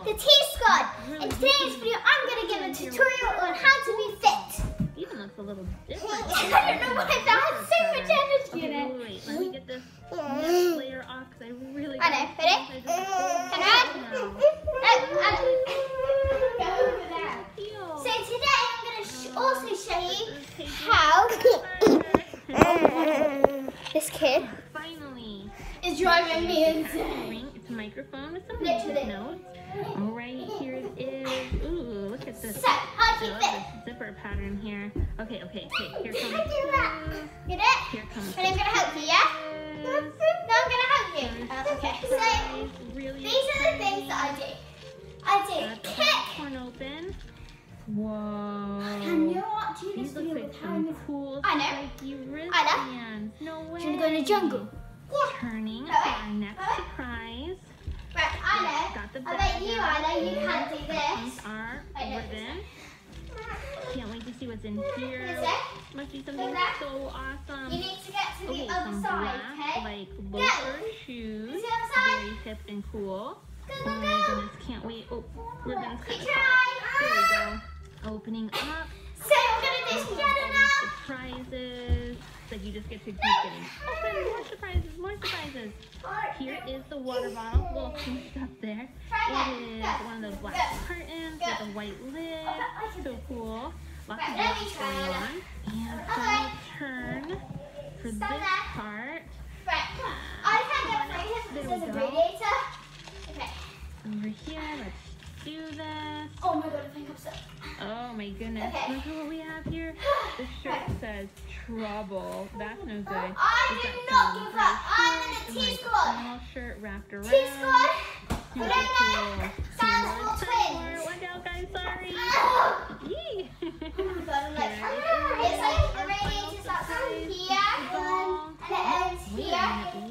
the T-Squad. In today's video, I'm going to give a tutorial on how to be fit. Even looks a little different. I don't know why that has so much energy in it. Wait, let me get this next layer off because I really I know, ready? Turn around. Go over there. So today, I'm going to also show you how this kid finally is driving me insane. It's a microphone with some Literally. notes. All right, here it is. Ooh, look at this. So, how do you I love fit? this zipper pattern here. Okay, here How comes. do that? Get it? Here comes. And I'm going to help you, yeah? No, I'm going to help you. Okay, so Really these are the things that I do. I do kick. Torn open. Whoa. And you know what? Do These look like some cool I know. spiky wristbands. I know. No way. Do you want to go in the jungle? Turning for Alright. our next surprise. Right, I know. Got the I bet you, bag I know you can't do Here's this. our I know. ribbon. Can't wait to see what's in here. Is it? Must be something that? so awesome. You need to get to the Okay, other some side, black, okay? like loafer shoes. To the other side. Very hip and cool. Go, Oh go, my go. goodness, can't wait. Oh, ribbon's kind of Try. tight. There we go. Opening up. So I'm going to do together now. Surprises. Like you just get to keep getting open. More surprises, more surprises. Here is the water bottle. Little pink stuff there. It is one of those black cartons with a white lid. So cool. Lots of lights going on. And final turn for this part. Right. I can't get through here because there's a radiator. Okay. Over here, let's do this. Oh my god, I think I'm stuck. Oh my goodness. Okay. Look at what we have here. The shirt says trouble. That's no good. I We've do got not some give gray up. I'm in shorts the and, like, T-Squad. small shirt wrapped around. T-Squad. Super Banana. cool. Stands See for more twins. time. Watch out, guys. Sorry. Oh Yee. my god, I'm like, Here it's like the our radiator final starts surprise. here and it ends Wait a here. minute.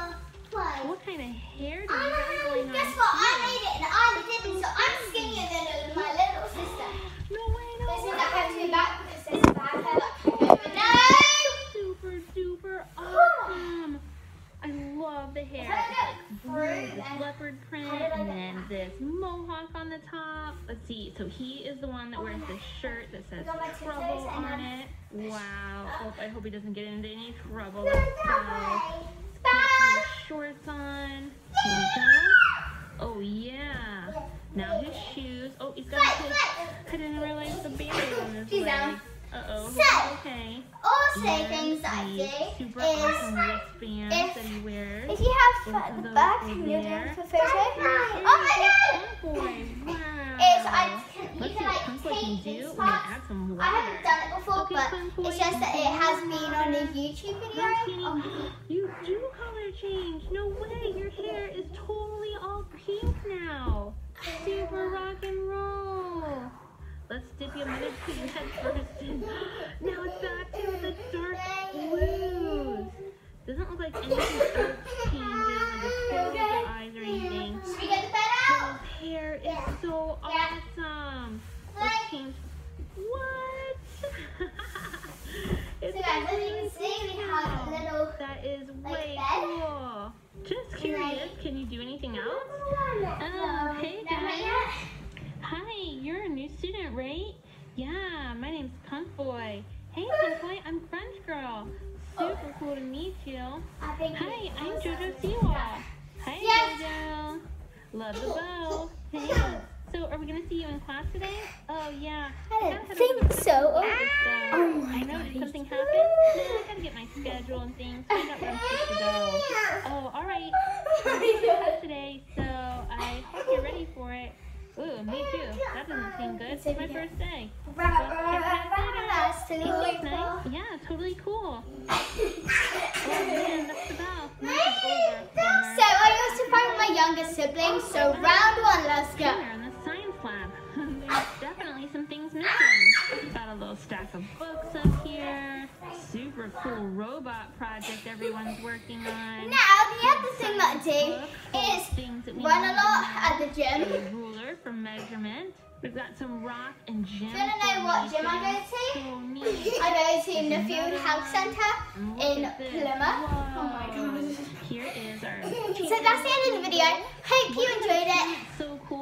What kind of hair do you got going on? Guess what? I here? made it and I did it, so I'm skinnier than my little sister. No way, no This way. means I have to be back because there's a bad hair like over. No! Super duper awesome. I love the hair. How did I It's get like blue, through this then? leopard print, How did I and get then this mohawk on the top. Let's see. So he is the one that wears the shirt that says got my tiptoes trouble and on then- it. Wow. Oh, I hope he doesn't get into any trouble. No, Let's no go. way. Put Bye. some shorts on. Here we go. Oh yeah. Now his shoes. Oh, he's got his. I didn't realize the band-aid on his She's leg. down. Uh-oh. So, Okay. Also, And things that I the do super is awesome wristbands if- that he wears. if you have Both at of the those back, go can you there. do for photo? Oh my god! Oh boy, wow. Is you Let's can see what like Punk Boy take can do. these We're gonna parts. add some I water. haven't done it before, Okay, but Punk Boy, it's just that it has been on a YouTube video. No kidding. Oh my You do color change. No way. Your hair is totally all pink now. Super rock and roll. Let's dip you. I'm gonna put your head first in. Now it's back to the dark blues. Doesn't look like anything else changes. Like the color of your eyes or anything. Should we get the bed His out? hair is so awesome. Let's change. What? It's So guys, as you can see, we have a little That is way bed. cool. Just curious, can you do anything else? Oh, hey guys. Hi, you're a new student, right? Yeah, my name's Punk Boy. Hey Punk Boy, I'm French Girl. Super cool to meet you. Hi, I'm JoJo Siwa. Hi Yes. JoJo. Love the bow. Hey. So are we gonna see you in class today? Oh yeah. I don't think so. Oh my I know, did something happen? No, I gotta get my schedule and things. Find out where I'm supposed to go. Oh, alright. We're doing class today, so I hope you're ready for it. Ooh, me too. That doesn't seem good. It's my first day. That's It looks nice. Yeah, totally cool. Oh man, that's the bell. This is over. Bummer. So I used to find my younger siblings, so round one, let's go. Here in the science lab. There's definitely some things missing. Got a little stack of books up here. Super cool robot project everyone's working on. Now, the other thing that I do is Things that we run a need lot to at the gym. know. A ruler for measurement. We've got some rock and gym. Do you want to know what gym I go to? So neat. I go to Nuffield Health Centre And look in at this. Plymouth. Whoa. Oh my god. Here is our. So that's the end of the video. Hope you enjoyed it. So cool.